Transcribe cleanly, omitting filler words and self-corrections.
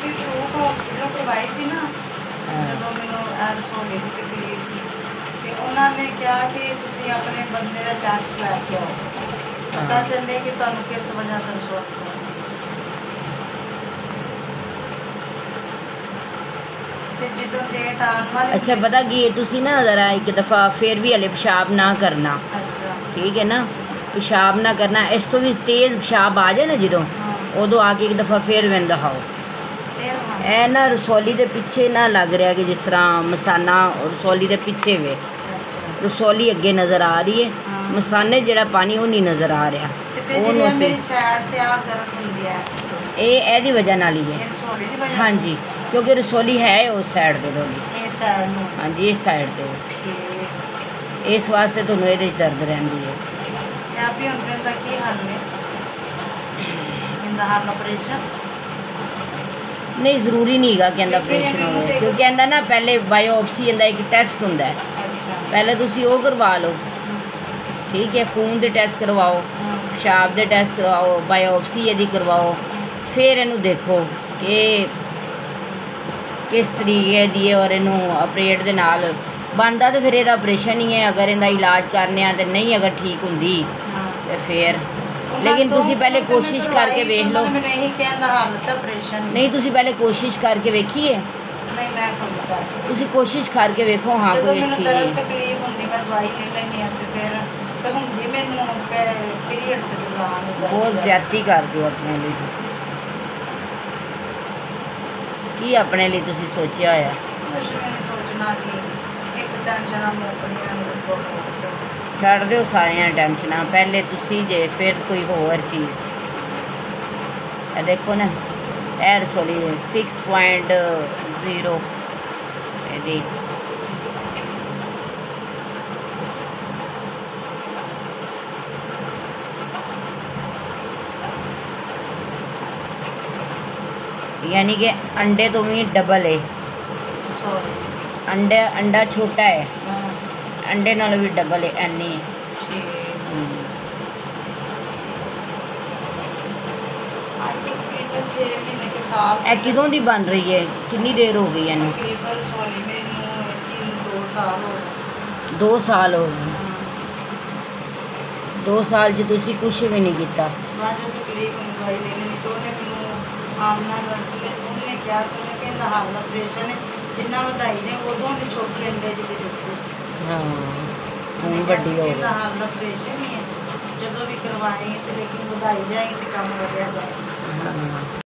ਵੀ fruit hospital ਕਰਵਾਈ ਸੀ ਨਾ, ਜਦੋਂ ਮੈਨੂੰ ਰਸੋਲੀ ਦੀ ਤਕਲੀਫ ਸੀ, ਤੇ ਉਹਨਾਂ ਨੇ ਕਿਹਾ ਕਿ ਤੁਸੀਂ ਆਪਣੇ ਬੰਦੇ ਦਾ ਟੈਸਟ ਲੈ ਕੇ ਆਓ, ਪਤਾ ਚੱਲੇ ਕਿ ਤੁਹਾਨੂੰ ਕਿਸ ਵਜ੍ਹਾ ਤੋਂ ਰਸੋਲੀ ਹੈ। ਤੇ ਜਦੋਂ ਡੇਟ ਆਉਣ ਵਾਲੀ ਅੱਛਾ ਪਤਾ ਕੀ ਹੈ, ਤੁਸੀਂ ਨਾ ਜ਼ਰਾ ਇੱਕ ਦਫਾ ਫਿਰ ਵੀ ਹਲੇ ਪਿਸ਼ਾਬ ਨਾ ਕਰਨਾ, ਅੱਛਾ ਠੀਕ ਹੈ ਨਾ, ਪਿਸ਼ਾਬ ਨਾ ਕਰਨਾ। ਇਸ ਤੋਂ ਵੀ ਤੇਜ਼ ਪਿਸ਼ਾਬ ਆ ਜਾਏ ਨਾ ਜਦੋਂ, ਉਦੋਂ ਆ ਕੇ ਇੱਕ ਦਫਾ ਫਿਰ ਮੈਨੂੰ ਦਿਖਾਓ। ਫਿਰ ਇਹ ਨਾ ਰਸੌਲੀ ਦੇ ਪਿੱਛੇ ਨਾ ਲੱਗ ਰਿਹਾ ਕਿ ਜਿਸ ਤਰ੍ਹਾਂ ਮਸਾਨਾ ਰਸੌਲੀ ਦੇ ਪਿੱਛੇ ਵੇ, ਅੱਛਾ ਰਸੌਲੀ ਅੱਗੇ ਨਜ਼ਰ ਆ ਰਹੀ ਹੈ, ਮਸਾਨੇ ਜਿਹੜਾ ਪਾਣੀ ਉਹ ਨਹੀਂ ਨਜ਼ਰ ਆ ਰਿਹਾ। ਤੇ ਫਿਰ ਜਿਹੜੀ ਉਹਨੂੰ ਮੇਰੀ ਸਾਈਡ ਤੇ ਆ ਦਰਦ ਹੁੰਦੀ ਹੈ ਇਹਦੀ ਵਜ੍ਹਾ ਨਾਲ ਹੀ ਇਹ ਹੈ। ਰਸੋਲੀ ਦੀ ਵਜ੍ਹਾ ਹਾਂਜੀ, ਕਿਉਂਕਿ ਰਸੌਲੀ ਹੈ ਉਸ ਸਾਈਡ ਤੇ ਤੁਹਾਡੀ। ਇਹ ਸਾਈਡ ਨੂੰ ਹਾਂਜੀ, ਇਸ ਸਾਈਡ ਤੇ, ਠੀਕ ਇਸ ਵਾਸਤੇ ਤੁਹਾਨੂੰ ਇਹਦੇ 'ਚ ਦਰਦ ਰਹਿੰਦੀ ਹੈ। ਤੇ ਆਪੀ ਹੁਣ ਦਾ ਕੀ ਹੱਲ ਹੈ? ਇਹਦਾ ਹੱਲ ਆਪਰੇਸ਼ਨ ਨਹੀਂ, ਜ਼ਰੂਰੀ ਨਹੀਂ ਹੈਗਾ ਕਹਿੰਦਾ ਆਪਰੇਸ਼ਨ ਹੋਵੇ, ਕਿਉਂਕਿ ਕਹਿੰਦਾ ਨਾ ਪਹਿਲੇ ਬਾਇਓਪਸੀ ਇਹਦਾ ਇੱਕ ਟੈਸਟ ਹੁੰਦਾ ਹੈ, ਅੱਛਾ ਪਹਿਲੇ ਤੁਸੀਂ ਉਹ ਕਰਵਾ ਲਓ, ਠੀਕ ਹੈ, ਖੂਨ ਦੇ ਟੈਸਟ ਕਰਵਾਓ, ਪਿਸ਼ਾਬ ਦੇ ਟੈਸਟ ਕਰਵਾਓ, ਬਾਇਓਪਸੀ ਇਹਦੀ ਕਰਵਾਓ, ਫਿਰ ਇਹਨੂੰ ਦੇਖੋ ਕਿ ਕਿਸ ਤਰੀਕੇ ਦੀ ਹੈ ਔਰ ਇਹਨੂੰ ਆਪਰੇਟ ਦੇ ਨਾਲ ਬਣਦਾ, ਤਾਂ ਫਿਰ ਇਹਦਾ ਆਪਰੇਸ਼ਨ ਹੀ ਹੈ। ਅਗਰ ਇਹਦਾ ਇਲਾਜ ਕਰਨੇ ਆ ਤੇ ਨਹੀਂ, ਅਗਰ ਠੀਕ ਹੁੰਦੀ ਤੇ ਫਿਰ, ਲੇਕਿਨ ਤੁਸੀਂ ਪਹਿਲੇ ਕੋਸ਼ਿਸ਼ ਕਰਕੇ ਵੇਖ ਲਓ। ਮੈਨੂੰ ਇਹੀ ਕਹਿੰਦਾ ਹੱਲ ਤਾਂ ਆਪਰੇਸ਼ਨ ਨਹੀਂ, ਤੁਸੀਂ ਪਹਿਲੇ ਕੋਸ਼ਿਸ਼ ਕਰਕੇ ਵੇਖੀਏ, ਨਹੀਂ ਮੈਂ ਕੋਈ ਕਰਦੀ। ਤੁਸੀਂ ਕੋਸ਼ਿਸ਼ ਕਰਕੇ ਵੇਖੋ, ਹਾਂ ਜਦੋਂ ਕੋਈ ਮੈਨੂੰ ਅੱਛੀ ਦਰਦ ਤਕਲੀਫ ਹੁੰਦੀ ਮੈਂ ਦਵਾਈ ਲੈ ਲੈਂਦੀ ਹਾਂ, ਤੇ ਫਿਰ ਤਾਂ ਹੁੰਦੀ ਮੈਨੂੰ ਪੀਰੀਅਡ ਤੇ ਦੌਰਾਨ ਬਹੁਤ ਜ਼ਿਆਦਤੀ ਕਰਦੇ ਹੋ ਆਪਣੇ ਲਈ ਤੁਸੀਂ। ਕੀ ਆਪਣੇ ਲਈ ਤੁਸੀਂ ਸੋਚਿਆ ਹੋਇਆ? ਕੁਛ ਮੈंने ਸੋਚਣਾ ਕਿ ਇੱਕ ਟੈਨਸ਼ਨਾਂ ਮੁੱਕਣੀਆਂ ਨੇ, ਦੋ ਛੱਡ ਦਿਓ ਸਾਰੀਆਂ ਟੈਨਸ਼ਨਾਂ, ਪਹਿਲੇ ਤੁਸੀਂ ਜੇ ਫਿਰ ਕੋਈ ਹੋਰ ਚੀਜ਼। ਇਹ ਦੇਖੋ ਨਾ, ਇਹ ਰਸੋਲੀ 6.0 ਇਹਦੀ यानी कि अंडे तो भी डबल है, ਸੌਰੀ अंडा छोटा है, अंडे नालों भी डबल है, एनी है। ਅੱਜ ਤਕਰੀਬਨ 6 ਮਹੀਨੇ ਕੇ ਸਾਲ ਇਹ ਕਿਦੋਂ ਦੀ ਬਣ ਰਹੀ ਹੈ? ਕਿੰਨੀ ਦੇਰ ਹੋ ਗਈ ਇਹਨੂੰ? ਤਕਰੀਬਨ ਸੌਰੀ ਮੈਨੂੰ ਇਸ ਚੀਜ਼ ਨੂੰ 2 ਸਾਲ ਹੋ ਗਏ। 2 ਸਾਲ ਹੋ ਗਏ। 2 ਸਾਲ 'ਚ ਤੁਸੀਂ ਕੁਛ ਵੀ ਨਹੀਂ ਕੀਤਾ। ਬਾਅਦ ਵਿੱਚ ਤਕਰੀਬਨ ਦਵਾਈ ਲੈ ਲੈਣੀ, ਤੇ ਉਹਨੇ ਮੈਨੂੰ ਆਮਨਾ ਨਰਸਲੇ ਉਹਨੇ ਕਿਹਾ ਸੀ, ਉਹਨੇ ਕਹਿੰਦਾ ਹੱਲ ਆਪਰੇਸ਼ਨ ਹੈ, ਜਿੰਨਾ ਵਧਾਈ ਨੇ ਉਦੋਂ ਨੇ ਛੋਟੇ ਅੰਡੇ ਜਿਹੜੇ ਦਿੱਸੇ ਸੀ। ਹਾਂ, ਉਹਨੇ ਹੁਣ ਕਿਹਾ ਵੱਡੀ ਸੀ ਹੋ ਕਹਿੰਦਾ ਗਈ। ਹੱਲ ਆਪਰੇਸ਼ਨ ਹੀ ਹੈ, ਜਦੋਂ ਵੀ ਕਰਵਾਏਂਗੇ ਤੇ ਲੇਕਿਨ ਵਧਾਈ ਜਾਏਗੀ ਤੇ ਕੰਮ ਵਧਿਆ ਜਾਏਗਾ। ਹਾਂ।